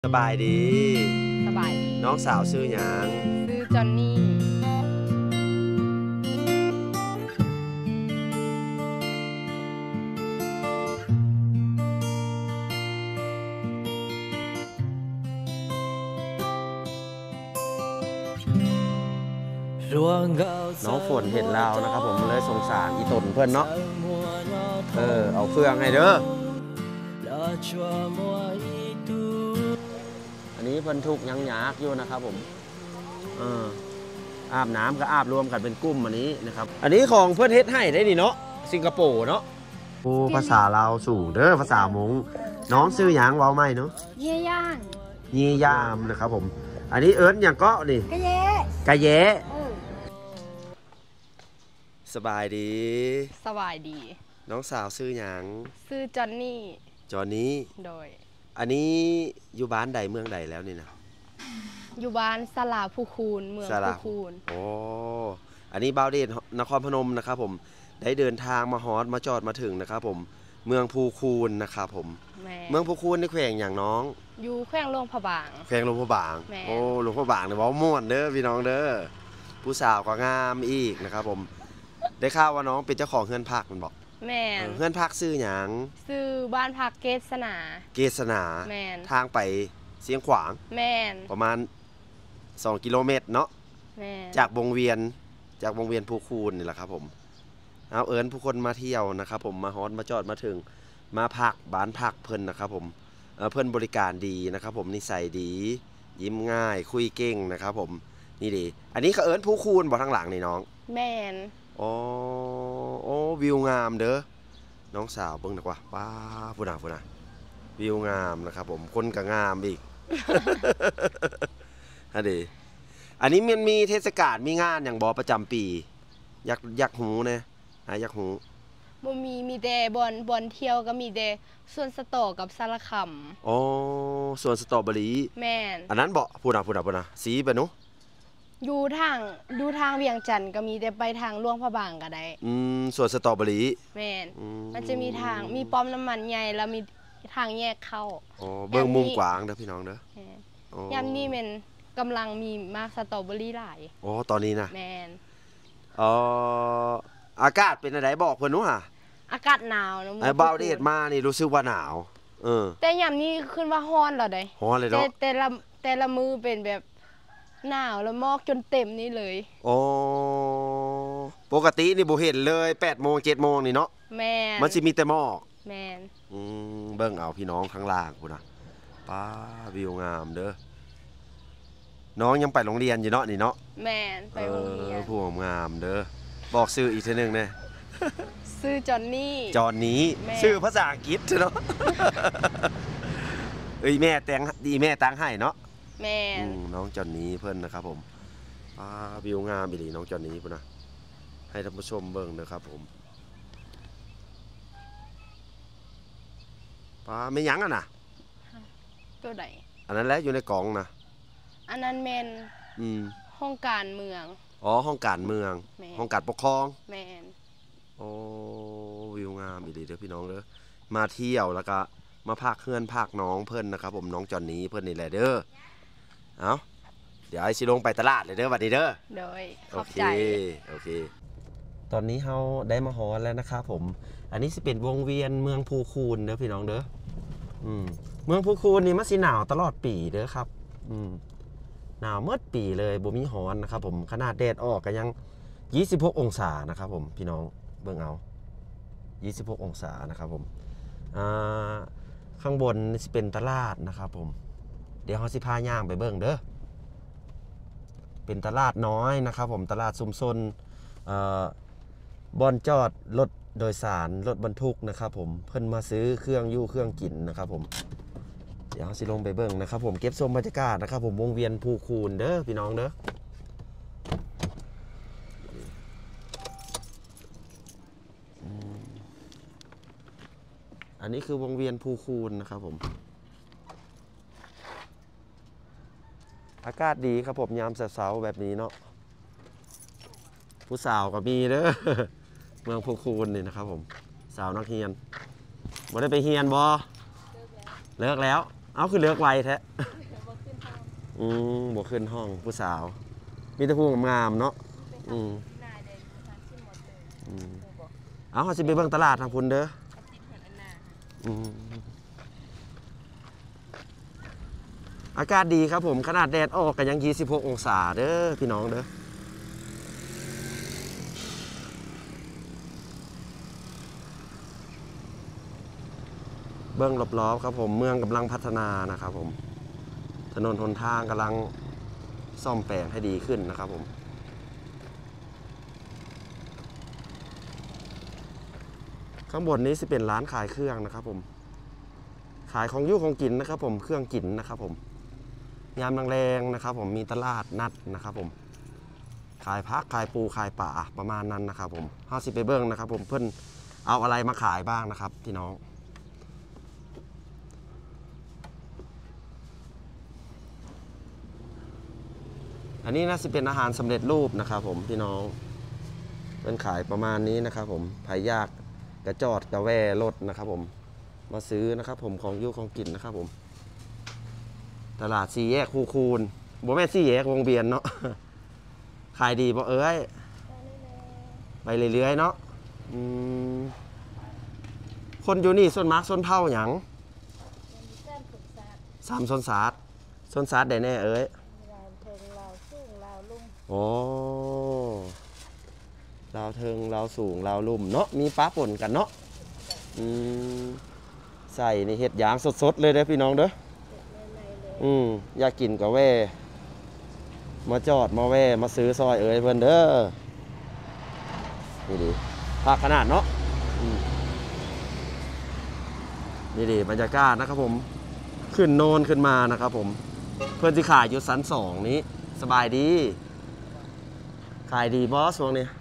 สบายดีสบายดีน้องสาวชื่อหยังชื่อจอนนี่น้องฝนเห็นเรานะครับผมเลยสงสารอีตนเพื่อนเนาะเอาเครื่องให้เด้ออันนี้เพิ่นทุกยังยากอยู่นะครับผมอาบน้ำก็อาบรวมกันเป็นกลุ่มอันนี้นะครับอันนี้ของเพื่อนเฮ็ดให้ได้นี่เนาะสิงคโปร์เนาะโอ้ภาษาลาวสู่เด้อภาษามงน้องซื้อหยังเว้าไหมเนาะเยี่ย่างยี่ยามนะครับผมอันนี้เอิ้นอย่างก็นี่กะเยะกะเยะสบายดีสบายดีน้องสาวซื้อหยังซื้อจอนนี่จอนนี้โดยอันนี้อยู่บ้านใดเมืองใดแล้วนี่นะอยู่บ้านสลาภูคูนเมืองภูคูนโอ้อันนี้บ่าวเดชนครพนมนะครับผมได้เดินทางมาฮอดมาจอดมาถึงนะครับผมเมืองภูคูนนะครับผมเมืองภูคูนในแขวงอย่างน้องอยู่แขวงหลวงพระบางแขวงหลวงพระบางโอ้หลวงพระบางเนี่ยว้าวม่วนเด้อพี่น้องเด้อผู้สาวก็งามอีกนะครับผมได้ข่าวว่าน้องเป็นเจ้าของเฮือนพักมันบอกแม่เฮือนพักซื้อหยังซื้อบ้านพักเกษณาแม่ทางไปเสียงขวางแม่ประมาณ2 กิโลเมตรเนาะจากวงเวียนภูคูนนี่แหละครับผมเอาเอิญผู้คนมาเที่ยวนะครับผมมาฮอดมาจอดมาถึงมาพักบ้านพักเพิ่นนะครับผมเพิ่นบริการดีนะครับผมนิสัยดียิ้มง่ายคุยเก่งนะครับผมนี่ดีอันนี้ก็เอิญภูคูนบอกทางหลังนี่น้องแม่โอ้วิวงามเด้อน้องสาวเบิ่งดีกว่าว้าพูน่ะวิวงามนะครับผมคนก็งามอีกอันนี้มันมีเทศกาลมีงานอย่างบอประจำปีอยากหูเนี่ยอยากหูบ่มีแต่บอนเที่ยวก็มีแต่สวนสตอกับสารคำอ๋อสวนสตรอเบอรี่แม่นอันนั้นบ่พูน่ะสีไปนุอยู่ทางเวียงจันทร์ก็มีแต่ไปทางหลวงพระบางก็ได้สวนสตรอเบอรี่แม่นมันจะมีทางมีปั๊มน้ำมันใหญ่แล้วมีทางแยกเข้าอ๋อเบิ่งมุมกว้างเด้อพี่น้องเด้อยามนี้มันกำลังมีมากสตรอเบอรี่หลายอ๋อตอนนี้นะแม่นอากาศเป็นอะไรบอกเพิ่นว่าอากาศหนาวนะไอ้บ่าวเดชมานี่รู้สึกว่าหนาวแต่ยามนี้ขึ้นว่าร้อนแล้วได้ร้อนเลยเนาะแต่ละมือเป็นแบบหนาวแล้วหมอกจนเต็มนี่เลยอ๋อปกตินี่บ่เห็นเลย8 โมง 7 โมงนี่เนาะแม่นมันสิมีแต่หมอกแม่นเบิ่งเอาพี่น้องข้างล่างพุ่นน่ะป้าวิวงามเด้อน้องยังไปโรงเรียนอยู่เนาะนี่เนาะแม่นไปโรงเรียนผู้งามเด้อบอกชื่ออีกทีนึงแน่ชื่อจอนนี่ชื่อภาษาอังกฤษเนาะแม่แต่งดีแม่ตั้งให้เนาะแม่น้องจอนนี่เพิ่นนะครับผมวิวงามอีหลีน้องจอนนี่พุ่นนะให้ท่านผู้ชมเบิ่งนะครับผมไม่ยั้งอ่ะนะตัวใดอันนั้นแหละอยู่ในกล่องนะอันนั้นแมนห้องการเมืองห้องการเมืองห้องการปกครองแมนวิวงามอีหลีเด้อพี่น้องเด้อมาเที่ยวแล้วก็มาพักเฮือนพักน้องเพิ่นนะครับผมน้องจอนนี่เพิ่นนี่แหละเด้อเอาเดี๋ยวไอ้สิลงไปตลาดเลยเด้อบัดนี้เด้อโดยขอบใจโอเคตอนนี้เฮาได้มาฮอดแล้วนะครับผมอันนี้สิเป็นวงเวียนเมืองภูคูนเด้อพี่น้องเด้อเมืองภูคูนนี่มันสิหนาวตลอดปีเด้อครับหนาวเมื่อปีเลยบ่มีร้อนนะครับผมขนาดแดดออกก็ยัง26 องศานะครับผมพี่น้องเบิ่งเอา26 องศานะครับผมข้างบนสิเป็นตลาดนะครับผมเดี๋ยวเฮาสิพาย่างไปเบิ่งเด้อเป็นตลาดน้อยนะครับผมตลาดชุมชนบ่อนจอดรถโดยสารรถบรรทุกนะครับผมเพิ่นมาซื้อเครื่องยู่เครื่องกินนะครับผมเดี๋ยวสิลงไปเบิ่งนะครับผมเก็บชมบรรยากาศนะครับผมวงเวียนภูคูนเด้อพี่น้องเด้ออันนี้คือวงเวียนภูคูนนะครับผมอากาศดีครับผมยามเช้าๆแบบนี้เนาะผู้สาวก็มีเด้อเมืองภูคูนนี่นะครับผมสาวนักเรียนบ่ได้ไปเรียนบ่เลิกแล้วเอาคือเลือกไวแท้บ่ขึ้นห้องบ่ขึ้นห้องผู้สาว มีแต่ผู้งามๆเนาะไปทำนายได้ทางที่หมดเลยบอกเอาเขาสิไปเบิ่งตลาดทางพุ่นเด้ออาทิตย์เหมือนอันน่ะอากาศดีครับผมขนาดแดดออกก็ยัง26องศาเด้อพี่น้องเด้อเบื้องรอบๆครับผมเมืองกำลังพัฒนานะครับผมถนนหนทางกำลังซ่อมแปลงให้ดีขึ้นนะครับผมข้างบนนี้สิเป็นร้านขายเครื่องนะครับผมขายของยุ่ของกินนะครับผมเครื่องกินนะครับผมยามแรงๆนะครับผมมีตลาดนัดนะครับผมขายพักขายปูขายป่าประมาณนั้นนะครับผม50ไปเบิ้งนะครับผมเพิ่นเอาอะไรมาขายบ้างนะครับพี่น้องอันนี้น่าจะเป็นอาหารสำเร็จรูปนะครับผมพี่น้องเป็นขายประมาณนี้นะครับผมภายยากกระจอดกระแว่รถนะครับผมมาซื้อนะครับผมของยุ่ของกินนะครับผมตลาดสี่แยกคูคูนบ่แม่นสี่แยกวงเวียนเนาะ ขายดีบ่เอ้ยไปเรื่อยๆเนาะคนอยู่นี่ส่วนมากส่วนเผ่าหยังสามส่วนศาสตร์ส่วนศาสตร์ได้แน่เอ้ยโอ้ลาวเทิงลาวสูงลาวลุ่มเนาะมีป้าป่นกันเนาะใส่ในเห็ดยางสดๆเลยเด้อพี่น้องเด้ออยากกินก็แว่มาจอดมาแว่มาซื้อซอยเอ้ยเพิ่นเด้อนี่ดิผักขนาดเนาะนี่ดิบรรยากาศนะครับผมขึ้นโนนขึ้นมานะครับผมเพื่อนที่ขายอยู่ชั้น2นี้สบายดีขายดีบอสช่วงนี้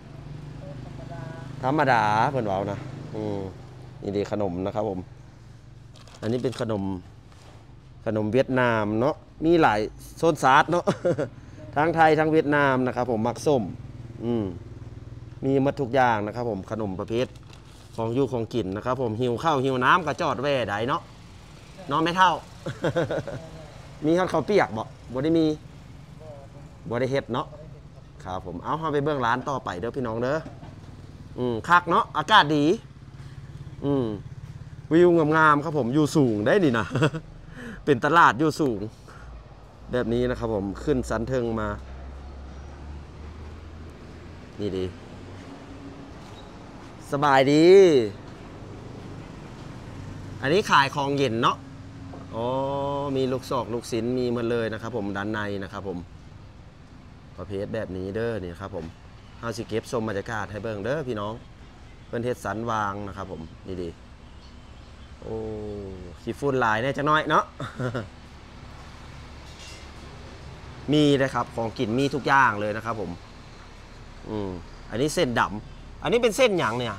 ธรรมดาเพื่อนเว้านะนี่ดีขนมนะครับผมอันนี้เป็นขนมเวียดนามเนาะมีหลายโซนซาดเนาะ ทั้งไทยทั้งเวียดนามนะครับผมมักส้มมีหมดทุกอย่างนะครับผมขนมประเภทของอยู่ของกินนะครับผมหิวข้าวหิวน้ำก็จอดแว่ได้เนาะน้องไม่เท่า มีข้าวเปียกบ่ได้มีบ่ได้เฮ็ดเนาะครับผมเอาไปเบื้องร้านต่อไปเด้อพี่น้องเด้อคักเนาะอากาศดีวิวงามๆครับผมอยู่สูงได้นี่นะ เป็นตลาดอยู่สูงแบบนี้นะครับผมขึ้นสันเทิงมานี่ดีสบายดีอันนี้ขายของเย็นเนาะอ๋อมีลูกศอกลูกศิลมีหมดเลยนะครับผมด้านในนะครับผมประเภทแบบนี้เด้อนี่ครับผมเฮาสิเก็บชมบรรยากาศให้เบิ่งเด้อพี่น้องเพิ่นเฮ็ดสันวางนะครับผมนี่ดีโอ้ขี้ฝุ่นหลายแน่จังน้อยเนาะ มีนะครับของกินมีทุกอย่างเลยนะครับผมอันนี้เส้นดำอันนี้เป็นเส้นหยังเนี่ย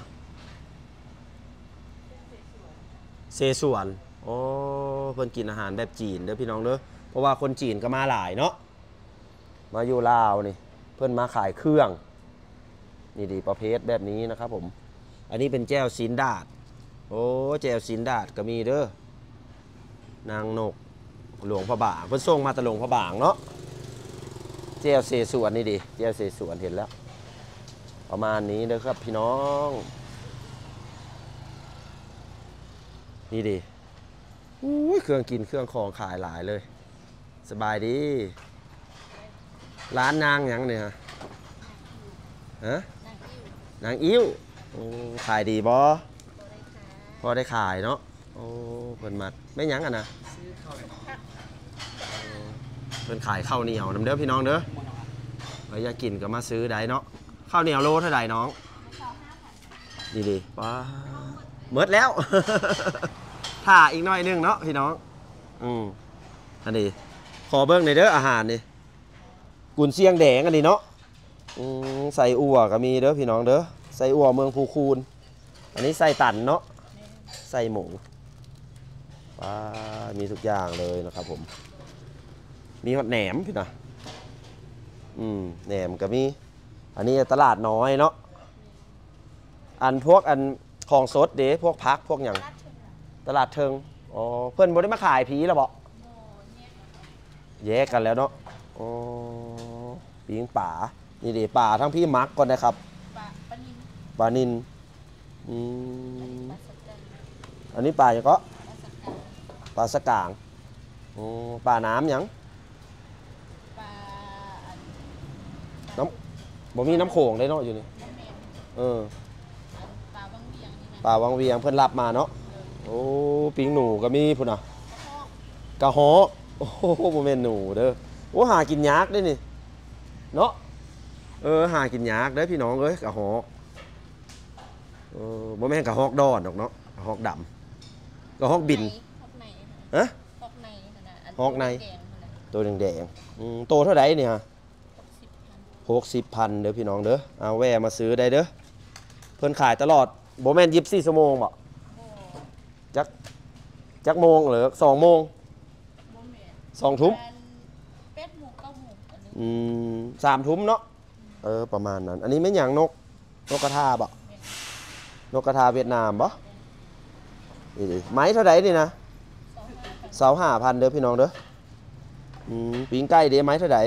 เซส่วนโอ้เพิ่นกินอาหารแบบจีนเด้อพี่น้องเด้อเพราะว่าคนจีนก็มาหลายเนาะมาอยู่ลาวนี่เพิ่นมาขายเครื่องนี่ดีประเภทแบบนี้นะครับผมอันนี้เป็นแจ่วซีนดาดโอ้แจ่วซีนดาดก็มีเด้อนางนกหลวงพระบางเพิ่นส่งมาตะหลวงพระบางเนาะแจ่วเสสวนนี่ดิแจ่วเสสวนเห็นแล้วประมาณนี้เด้อครับพี่น้องนี่ดิเครื่องกินเครื่องของขายหลายเลยสบายดีร้านนางหยังเนี่ยฮะนางอิ่วขายดีบ่พอได้ขายเนาะโอ้เพิ่นมาไม่หยังอ่ะนะเพิ่นขายข้าวเหนียวน้ำเด้อพี่น้องเด้อเราอยากกินก็มาซื้อได้เนาะข้าวเหนียวโลเท่าไหร่น้องดีดีว้าเมิดแล้ว ถ่าอีกหน่อยนึงเนาะพี่น้องอันนี้ขอเบิ้งในเด้ออาหารนี่กุนเชียงแดงอันนี้เนาะใส่อั่วก็มีเด้อพี่น้องเด้อใส่อั่วเมืองภูคูนอันนี้ใส่ตันเนาะใส่หมูว้ามีทุกอย่างเลยนะครับผมมีหอดแหนมพี่นะแหนมก็มีอันนี้ตลาดน้อยเนาะอันพวกอันของสดเด้พวกพักพวกอย่างตลาดเทิงอ๋อเพื่อนบ่ได้มาขายผีแล้วบ่แยกกันแล้วเนาะอ๋อปิงป่านี่ดิป่าทั้งพี่มักก่อนนะครับปลานินอืมอันนี้ปลาอย่างก็ปลาสกางอ๋อปลาน้ำหยังน้ำบ่มีน้ำโขงได้เนาะอยู่นี่เออปลาวังเวียงเพื่อนรับมาเนาะโอ้ปิงหนูก็มีพุ่นอ่ะกระหอโอ้โหโมเมนหนูเด้อโอ้หากินยากได้นี่เนาะหากินยากเด้อพี่น้องเอ้ยกระหอกโมเมนกระหอกดอนดอกเนาะกระหอกดำกระหอกบินฮะหอกในตัวแดงๆโตเท่าไหร่เนี่ย60,000เด้อพี่น้องเด้อเอาแวะมาซื้อได้เด้อเพิ่นขายตลอดโมเมน24 ชั่วโมงบ่จักโมงหรือ2 โมง2 ทุ่ม3 ทุ่มเนาะประมาณนั้นอันนี้ไม่อย่างนกกระทาบ่นกกระทาเวียดนามบ่นี่ดิไม้เท่าไหร่นี่นะ25,000เด้อพี่น้องเด้อปิ้งไก่เด้ไม้เท่าไหร่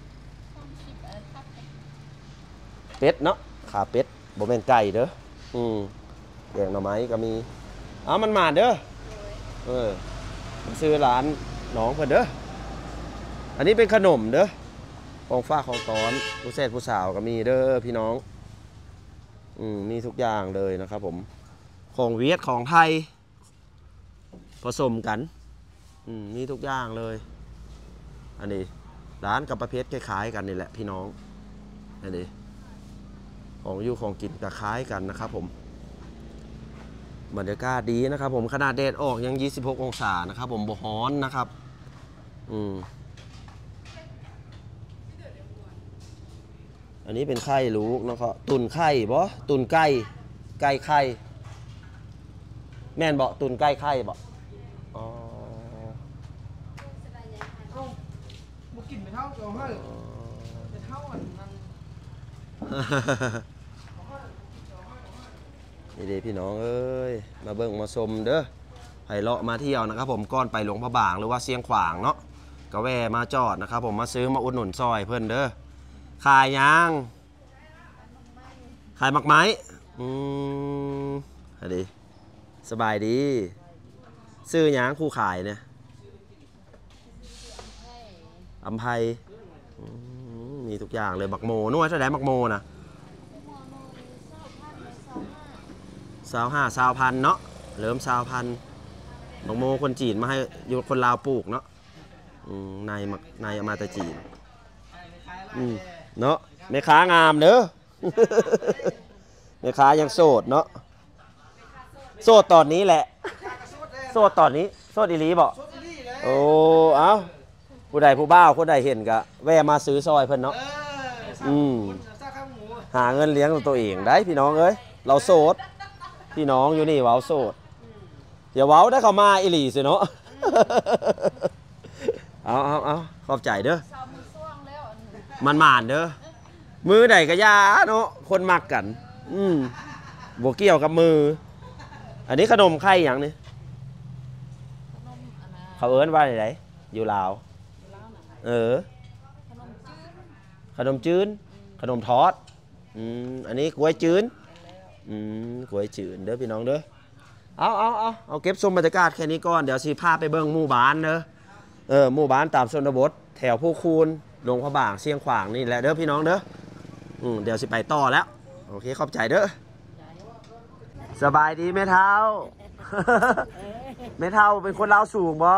เป็ดเนาะขาเป็ดบ่แม่นไก่เด้อแกงหน่อไม้ก็มีมันมาเด้อมันซื้อร้านน้องเพิ่นเด้ออันนี้เป็นขนมเด้อของฟ้าของตอนผู้เศษผู้สาวก็มีเด้อพี่น้องมีทุกอย่างเลยนะครับผมของเวียดของไทยผสมกันมีทุกอย่างเลยอันนี้ร้านกับประเภทคล้ายๆกันนี่แหละพี่น้องอันนี้ของอยู่ของกินก็คล้ายกันนะครับผมบรรยากาศดีนะครับผมขนาดแดดออกยัง26 องศานะครับผมบ่ร้อนนะครับอันนี้เป็นไข่ลูกนะครับตุ่นไข่บ่ตุ่นไก่ไข่แม่นบ่ตุ่นไข่บ่อ๋อบ่กินไปเท่าเอาให้ไปเท่าอันนั้นนี่เด้พี่น้องเอ้ยมาเบิ่งมาชมเด้อให้เลาะมาเที่ยวนะครับผมก่อนไปหลวงพระบางหรือว่าเชียงขวางเนาะก็แวะมาจอดนะครับผมมาซื้อมาอุดหนุนซอยเพิ่นเด้อขายยางขายหมักไม้อันนี้สบายดีซื้อยางคู่ขายเนี่ยอำไพมีทุกอย่างเลยบักโมนวดเท่าไหร่บักโมนะ25,000เนาะเริ่ม20,000บักโมคนจีนมาให้อยู่คนลาวปลูกเนาะนายมาแต่จีนเนาะแม่ค้างามเด้อ แม่ค้ายังโสดเนาะโสดตอนนี้แหละโสดตอนนี้โสดอีหลีบ่โอ้เอ้าผู้ใดผู้บ้าคนใดเห็นก็แวะมาซื้อซอยเพิ่นเนาะหาเงินเลี้ยงตัวเองได้พี่น้องเอ้ยเราโสดพี่น้องอยู่นี่เว้าโสดอย่าเว้าได้เข้ามาอีหลีสิเนาะ เอาขอบใจเด้อมันหมานเด้อมือใดก็ยาเนาะคนมักกันบ่เกี่ยวกับมืออันนี้ขนมไข่หยังนี่เขาเอิ้นว่าไหนอยู่ลาวขนมจืนขนมทอดอันนี้กล้วยจืนกล้วยจืนเด้อพี่น้องเด้อเอาเก็บชมบรรยากาศแค่นี้ก่อนเดี๋ยวสิพาไปเบิ่งหมู่บ้านเด้อหมู่บ้านตามชนบทแถวผู้คูนหลวงพระบางเชียงขวางนี่แหละเด้อพี่น้องเด้อเดี๋ยวสิไปต่อแล้วโอเคขอบใจเด้อสบายดีแม่เท้า แม่เท้าเป็นคนลาวสูงบ่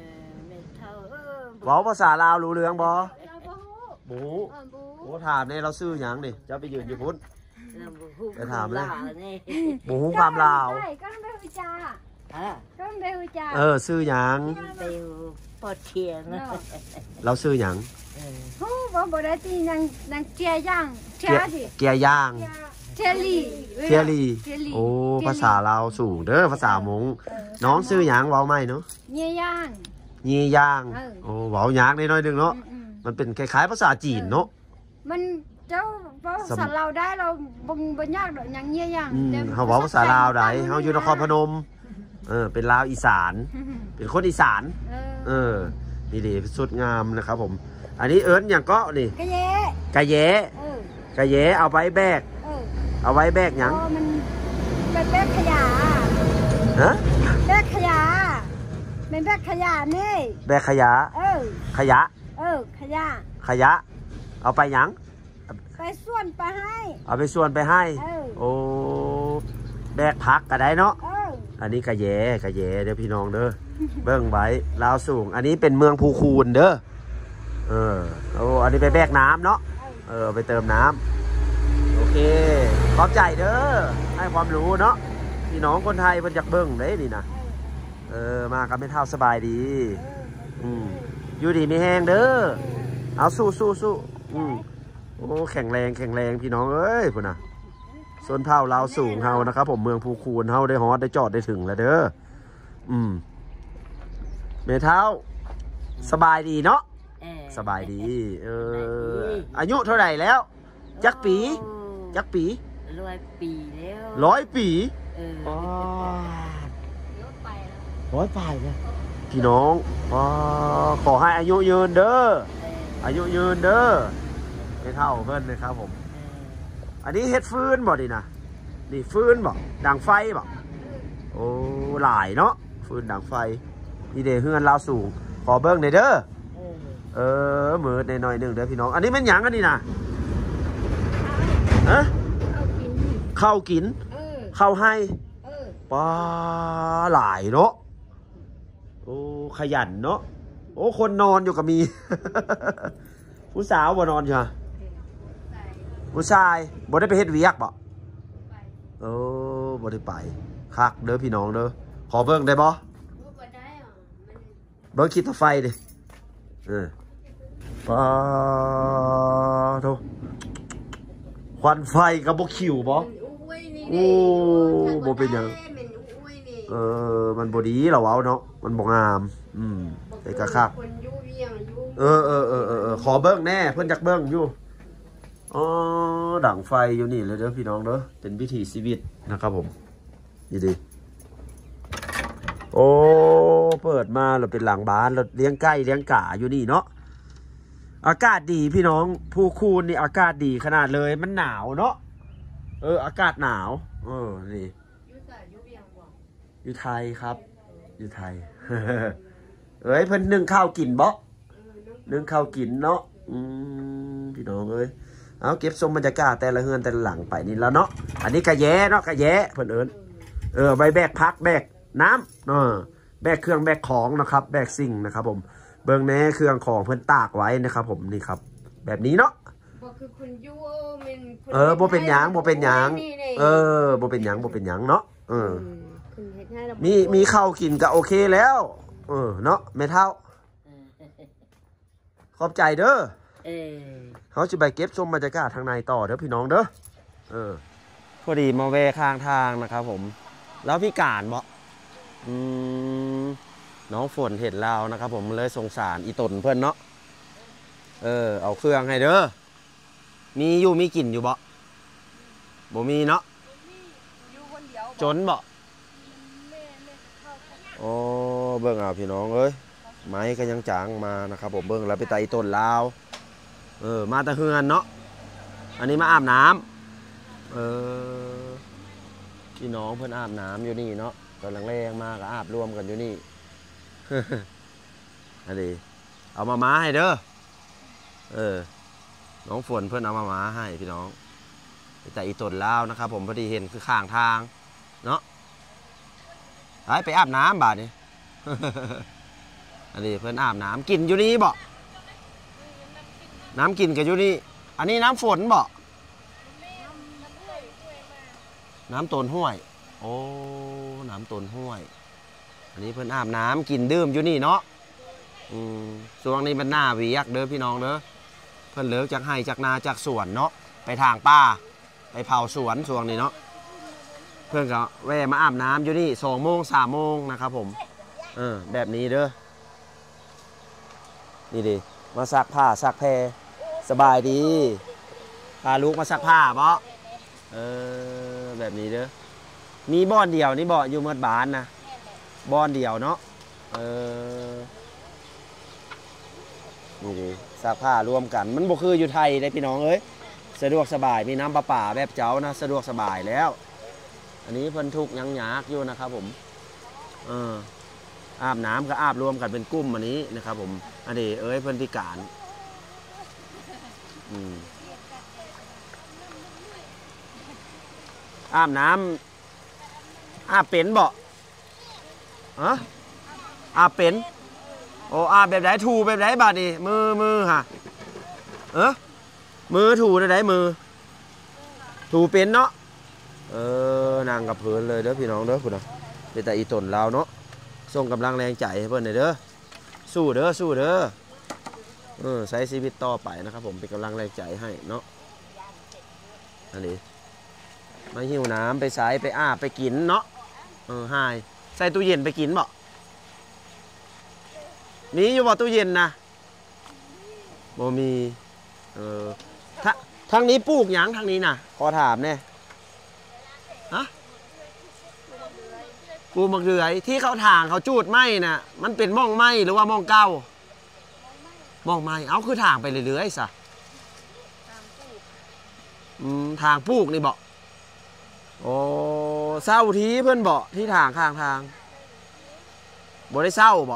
เว้าภาษาลาวรู้เรื่องบ่บูโอ้ถามเนี่ยเราซื้อหยังดิเจ้าไปยืนอยู่พุ่นไปถามเลยบูความลาวก็ต้องไปวิจารก็ต้องไปวิจารซื้อหยังปอดเทียงเราซื้อหยังฮู้บ่ได้ตีนางเกียย่างเทียดิเกียย่างเทียรี่โอ้ภาษาลาวสูงเด้อภาษามงน้องซื้อหยังเว้าไหมเนาะเงียย่างโอ้เว้ายากนิดหน่อยนึงเนาะมันเป็นคล้ายๆภาษาจีนเนาะมันเจ้าภาษาลาวได้เราบ่ยากดอกหยังเงียย่างเฮาเว้าภาษาลาวได้เฮาอยู่นครพนมเป็นลาวอีสาน เป็นคนอีสานเออนี่ดีสุดงามนะครับผม อันนี้เอิญอย่างก็นี่กะเยะกะแยะเออกะแยะเอาไว้แบกเออเอาไว้แบกหยังอ๋อมันเป็นแบกขยะฮะแบกขยะเป็นแบกขยะนี่แบกขยะเออขยะเออขยะขยะ เอาไปหยังไปส่วนไปให้เอาไปส่วนไปให้เออโอ้แบกพักก็ได้เนาะเอออันนี้กะแยเด้อพี่น้องเด้อ เบิ้งไว้ลาวสูง อันนี้เป็นเมืองภูคูนเด้อ โอ้อันนี้ไปแบกน้ำเนาะ ไปเติมน้ำโอเคขอบใจเด้อ ให้ความรู้เนาะ พี่น้องคนไทยเพิ่นอยากเบิ้งได้นี่นะมากับไม่เท่าสบายดี อยู่ดีมีแห้งเด้อ เอาสู้โอ้แข็งแรงพี่น้องเอ้ยพุ่นน่ะส่วนเท่าลาวสูงเฮานะครับผมเมืองภูคูนเฮาได้ฮอดได้จอดได้ถึงแล้วเด้อเมเท้าสบายดีเนาะสบายดีอายุเท่าไหร่แล้วจักปี100 ปีแล้ว100 ปี100 ปีเนี่ยพี่น้องขอให้อายุยืนเด้ออายุยืนเด้อไม่เท่าเพิ่นเลยครับผมอันนี้เฮ็ดฟืนบ่ดินะนี่ฟืนบ่ดังไฟบ่โอ้หลายเนาะฟืนดังไฟนี่เด้เฮือนลาวสูงขอเบิ้งหน่อยเด้อมืดหน่อยนึงเด้อพี่น้องอันนี้มันหยังอันนี้นะฮะข้าวกินข้าวให้ปลาหลายเนาะโอ้ขยันเนาะโอ้คนนอนอยู่กับมี ผู้สาวบ่นอนอยู่ฮะผู้ชายบ่ได้ไปเฮ็ดเวียกบ่บ่ได้ไปคักเด้อพี่น้องเด้อขอเบิ่งได้บ่เบิ่งคิดต่อไฟดิปาโธควันไฟกับบ่ขิวบ่โอ้บ่เป็นหยังมันบ่ดีเหรอวะเนาะมันบ่งามแต่ก็คักขอเบิ้งแน่เพื่อนจักเบิ้งอยู่ดังไฟอยู่นี่เลยเด้อพี่น้องเด้อเป็นวิถีชีวิตนะครับผมนี่ดิโอ้เปิดมาเราเป็นหลังบ้านเราเลี้ยงไก่เลี้ยงก่าอยู่นี่เนาะอากาศดีพี่น้องภูคูนนี่อากาศดีขนาดเลยมันหนาวเนาะอากาศหนาวนี่อยู่ไทยครับอยู่ไทย เอ้ยเพิ่นนึ่งข้าวกินบ่นึ่งข้าวกินเนาะพี่น้องเอ้ยเอาเก็บชมบรรยากาศแต่ละเฮือนแต่ละหลังไปนี่แล้วเนาะอันนี้กะแย้เนาะกะแย้เพิ่นเอิ้นใบแบกพักแบกน้ำแบกเครื่องแบกของนะครับแบกสิ่งนะครับผมเบิ่งแน่เครื่องของเพิ่นตากไว้นะครับผมนี่ครับแบบนี้เนาะบ่เป็นหยังบ่เป็นหยังบ่เป็นหยังเนาะมีข้าวกินก็โอเคแล้วเนาะแม่เฒ่าขอบใจเด้อเขาจะไปเก็บชมบรรยากาศทางในต่อเด้อพี่น้องเด้อพอดีมาแวะข้างทางนะครับผมแล้วพี่การบ่น้องฝนเห็นเรานะครับผมเลยสงสารอีตนเพื่อนเนาะเอาเครื่องให้เด้อมีกลิ่นอยู่บ่มีเนาะจนบ่โอ้เบิ่งเอาพี่น้องเอ้ยไม้ก็ยังจางมานะครับผมเบิ่งแล้วไปไต่ต้นลาวมาตะเฮือนเนาะอันนี้มาอาบน้ำพี่น้องเพื่อนอาบน้ำอยู่นี่เนาะตอนแรงๆมาก็อาบรวมกันอยู่นี่ อันนี้เอามาม้าให้เด้อน้องฝนเพื่อนเอามาม้าให้พี่น้องไปไต่ต้นลาวนะครับผมพอดีเห็นคือข้างทางเนาะไปอาบน้ำบาดนี่ อันนี้เพื่อนอาบน้ำกินอยู่นี่บ่น้ำกินกันอยู่นี่อันนี้น้ำฝนบ่น้ำต้นห้วยโอ้น้ำต้นห้วยอันนี้เพื่อนอาบน้ำกินดื่มอยู่นี่เนาะช่วงนี้มันหน้าเวียกเด้อพี่น้องเด้อเพื่อนเลิกจากไห่จากนาจากสวนเนาะไปทางป่าไปเผาสวนช่วงนี้เนาะเพื่อนก็แวะมาอาบน้ำอยู่นี่2 โมง 3 โมงนะครับผมแบบนี้เด้อนี่ดิมาซักผ้าซักแพรสบายดีพาลูกมาซักผ้าบ่แบบนี้เด้อมีบ่อนเดียวนี่บ่อยู่เมื่อบ้านนะบอนเดียวเนาะนี่ดิซักผ้ารวมกันมันบ่คืออยู่ไทยได้พี่น้องเอ้ยสะดวกสบายมีน้ำประปาแบบเจ้านะสะดวกสบายแล้วอันนี้เพิ่นทุกยังยากอยู่นะครับผมอาบน้ำก็อาบรวมกันเป็นกลุ่มอันนี้นะครับผมอันนี้เอ้ยเพิ่นพิการอาบน้ำอาบเป็นบ่อาบเป็นโอ้อาบแบบไหนถูแบบไหนบาดนี่มือฮะมือถูได้ไหนมือถูเป็นเนาะนางกับเพื่อนเลยเด้อพี่น้องเด้อคุณนะเป็นแต่อีตนเราเนาะส่งกำลังแรงใจให้เพื่อนหน่อยเด้อสู้เด้อใช้ชีวิตต่อไปนะครับผมเป็นกำลังแรงใจให้เนาะอันนี้มาหิวน้ำไปใส่ไปอาบไปกินเนาะหายใส่ตู้เย็นไปกินบ่มีอยู่บ่ตู้เย็นนะบ่มีทางนี้ปลูกหยังทางนี้นะขอถามเนี่ยปลูกมะเขือที่เขาถางเขาจูดไม้น่ะมันเป็นม่องไม้หรือว่าม่องเก้าม่องไม้เอาคือถางไปเรื่อยๆซะทางปลูกนี่บ่โอ้เศร้าทีเพื่อนบ่ที่ทางข้างทางบ่ได้เศร้าบ่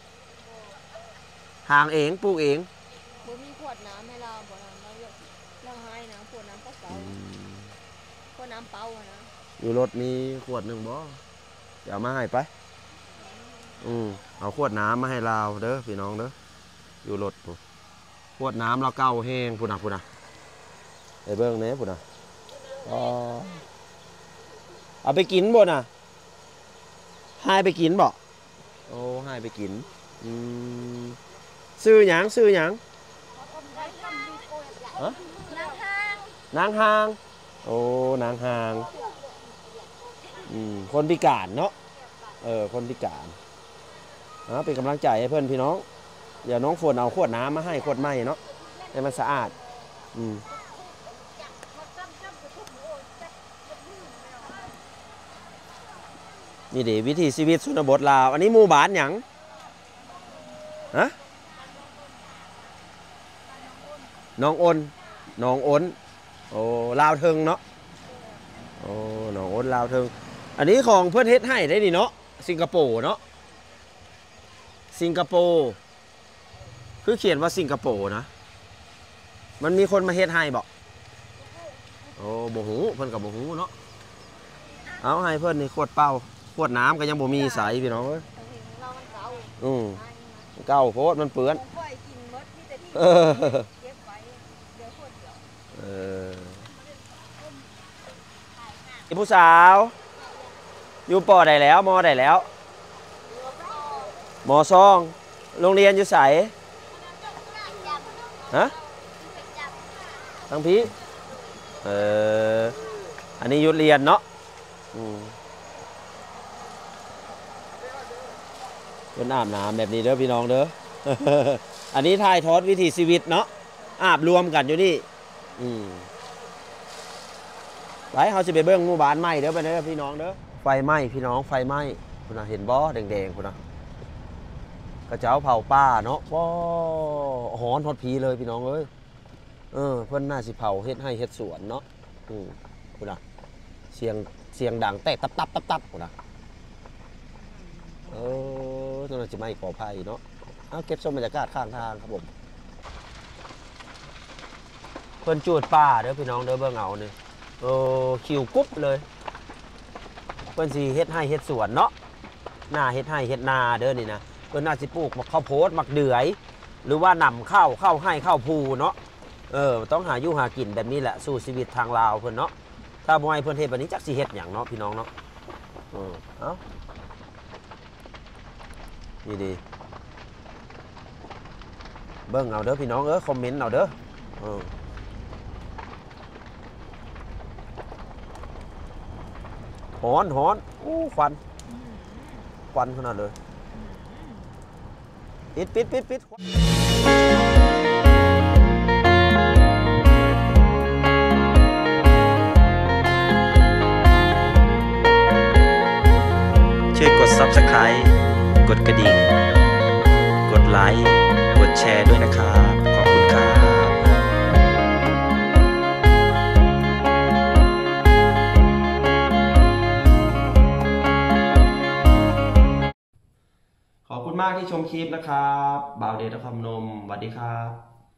ทางเองปลูกเองบ่มีขวดน้ำให้เราบ่น้ำเราให้น้ำขวดน้ำเปล่าขวดน้ำเปล่านะอยู่รถมีขวดหนึ่งบ่เดี๋ยวมาให้ไปเอาขวดน้ำมาให้เราเด้อพี่น้องเด้ออยู่รถขวดน้ำเราเก่าแห้งพูดนะไอ้เบิ้งเนี้ยพูดนะเอาไปกินบ่น่ะให้ไปกินบ่โอ้ให้ไปกินซื้อหยังนางหางโอ้นางหางคนพิการเนาะคนพิการเป็นกำลังใจให้เพื่อนพี่น้องเดี๋ยวน้องฝนเอาขวดน้ำมาให้ขวดใหม่เนาะให้มันสะอาดนี่ดิวิถีชีวิตชนบทลาวอันนี้หมู่บ้านหยังน้องอ้นโอ้ลาวเทิงเนาะโอ้น้องอ้นลาวเทิงอันนี้ของเพื่อนเฮ็ดให้ได้นี่เนาะสิงคโปร์เนาะสิงคโปร์คือเขียนว่าสิงคโปร์นะมันมีคนมาเฮ็ดให้บอกโอ้บ่หูเพื่อนกับบ่หูเนาะเอาให้เพื่อนนี่ขวดเปล่าขวดน้ำก็ยังบ่มีใสพี่น้องเอ้ยเก่าโพดมันเปื้อนผู้สาวอยู่ปอได้แล้วมอได้แล้วมอซองโรงเรียนอยู่ใสทั้งพี่อันนี้หยุดเรียนเนาะเป็นอาบน้ำแบบนี้เด้อพี่น้องเด้อ อันนี้ถ่ายทอดวิถีชีวิตเนาะอาบรวมกันอยู่นี่ไปเขาจะไปเบิ้งหมู่บ้านไหม้เด้อไปเด้อพี่น้องเด้อไฟไหม้พี่น้องไฟไหม้คุณน่ะเห็นบ่แดงๆคุณน่ะกระเจ้าเผาป่าเนาะบ่หอนทอดผีเลยพี่น้องเอ้ยเพื่อนน่าสิเผาเฮ็ดให้เฮ็ดสวนเนาะคุณน่ะเสียงดังแตกตับคุณน่ะตอนนั้นจะไหม้ก่อไผ่เนาะเก็บชมบรรยากาศข้างทางครับผมเพื่อนจูดป่าเด้อพี่น้องเด้อเบิ่งเอาเนี่ยคิวกุ๊บเลยเพื่อนสีเฮ็ดให้เฮ็ดสวนเนาะหน้าเฮ็ดให้เฮ็ดนาเด้อนี่นะเพื่อนน่าสิปลูกข้าวโพดมักเดือยหรือว่านำข้าวให้ข้าวภูเนาะต้องหาอยู่หากินแบบนี้แหละสู่ชีวิตทางลาวเพื่อนเนาะถ้าบ่ให้เพื่อนเฮ็ดแบบนี้จักสิเฮ็ดอย่างเนาะพี่น้องเนาะนี่ดีเบิ่งเอาเด้อพี่น้องคอมเมนต์เอาเด้อหอนอู้ควันขนาดเลยปิดช่วยกด Subscribe กด Subscribe กดกระดิ่งกดไลค์กดแชร์ด้วยนะครับขอบคุณครับขอบคุณมากที่ชมคลิปนะครับบ่าวเดชนครพนมสวัสดีครับ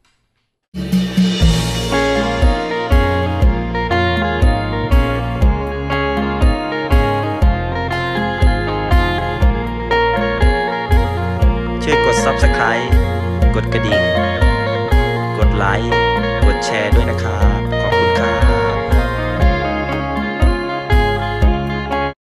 ช่วยกด Subscribe กดกระดิ่งกดไลค์กดแชร์ด้วยนะครับ